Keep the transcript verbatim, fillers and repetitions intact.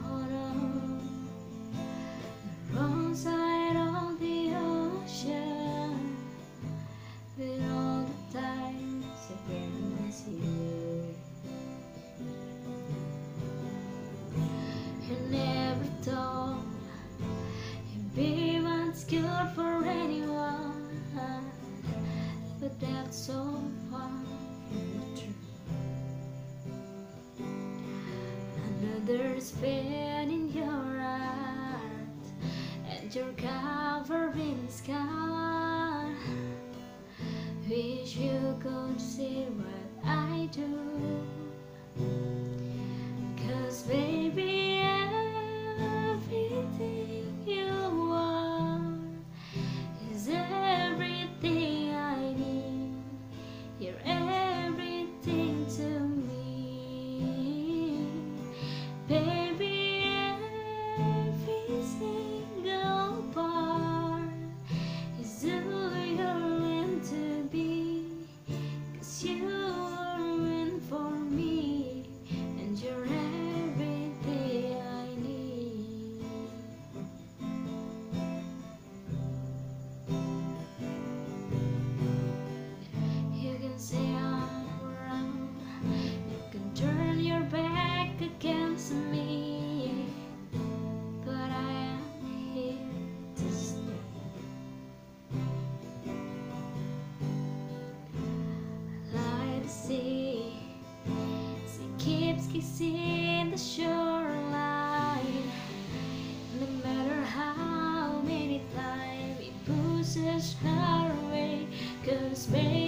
on the wrong side of the ocean, with all the times against you. You never thought you'd be once good for anyone, but that's so far from the truth. Another's pain in your heart, and you're covered in scar. Wish you could see what I do, 'cause baby, everything you are is everything I need. You're everything to me, baby. Every single part is who you're meant to be, 'cause you were meant for me, and you're everything I need. You can say I'm wrong, you can turn your back against me, but I am here to stay. Like the sea, she keeps kissing the shoreline, no matter how many times it pushes her away, 'cause baby,